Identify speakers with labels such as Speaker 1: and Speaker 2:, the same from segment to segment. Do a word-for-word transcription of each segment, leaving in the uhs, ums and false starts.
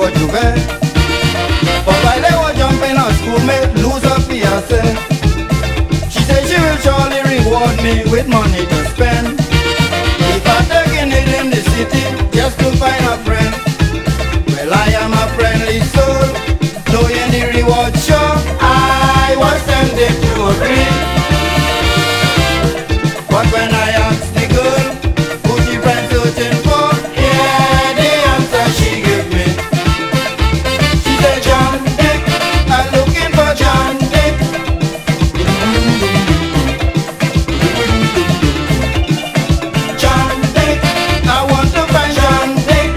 Speaker 1: what you bet. But while they were jumping, her schoolmate lose her fiancé. She said she will surely reward me with money to spend. If I'm taking it in the city just to find a friend, well, I am a friendly soul, knowing the reward sure. I was tempted to agree, but when I asked the girl who she friend searching for, yeah, the answer she gave me. She said, John Dick, I'm looking for John Dick. John Dick, I want to find John Dick.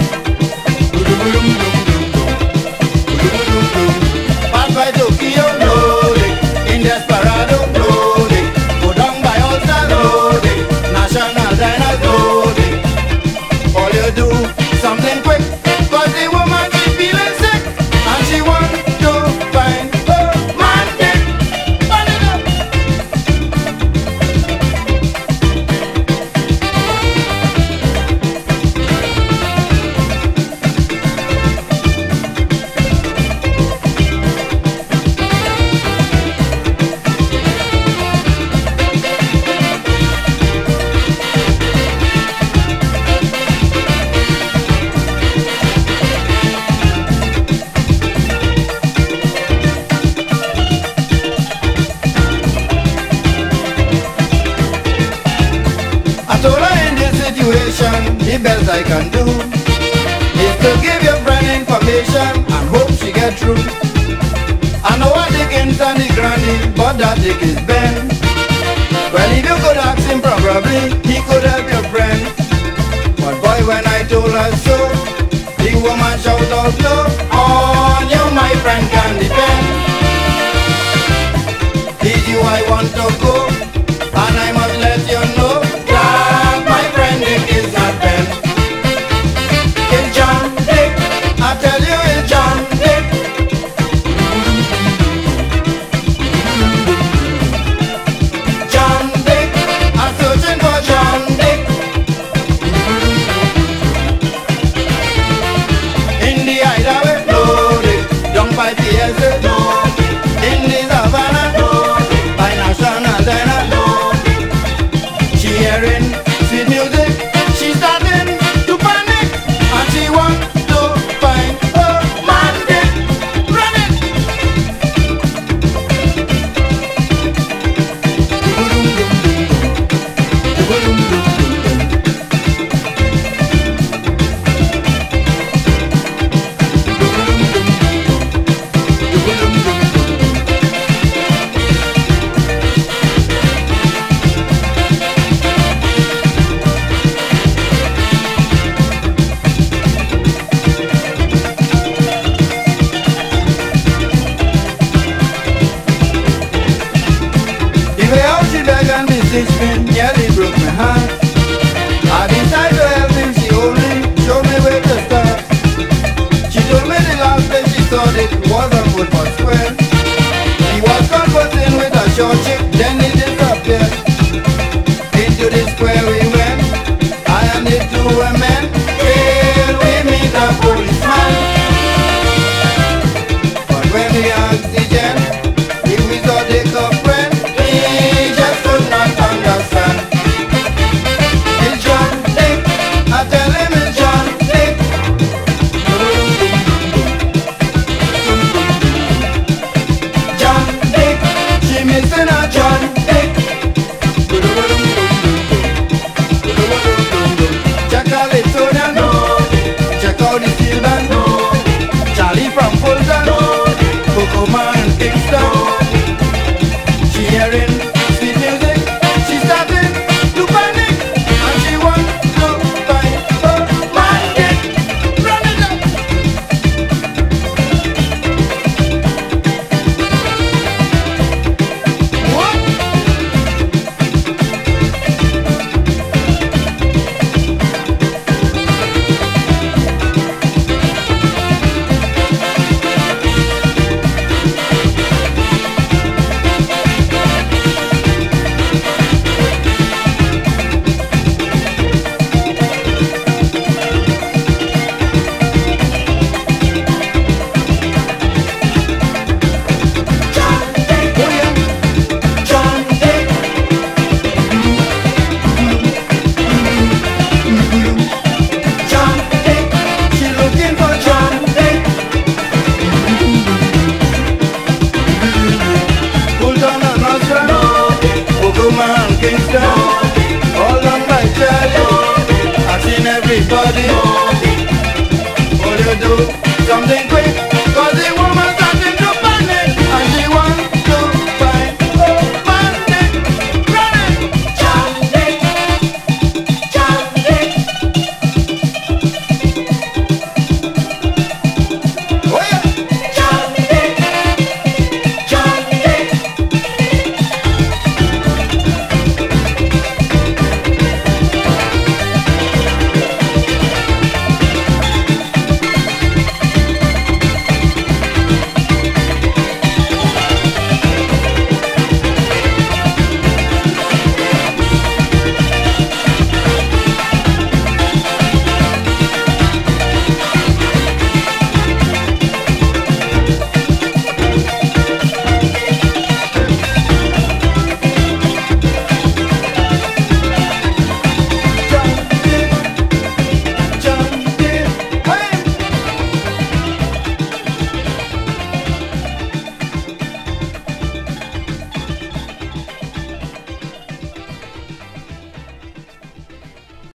Speaker 1: Pass by Tokyo, loading. In Desperado, loading. Go down by Ulster, loading. National Diners, loading. All you do, something quick, cause the woman she feeling sick, and she want to find her man dick. Burn it up. I told her in this situation, the best I can do is to give your friend information and hope she get through. I know a Dickens and the granny, but that Dick is Ben. Well, if you could ask him, probably he could help your friend. But boy, when I told her so, the woman shout out low, on you my friend can depend. Did you I want to go, and I must let you know that my friend Dick is not Ben. It's John Dick, I tell you it's John Dick. John Dick, I'm searching for John Dick. In the hideaway, loaded. Down by P S A, loaded. In the Savannah, loaded. By National Diner, loaded. She hearing sweet music, she starting to panic, and she want to find her man dick. Run it. The way how she beg and beseech me nearly broke my heart. I decided to help him, she only showed me where to start. She told me the last place she saw it was a football square. He was conversing with a short chick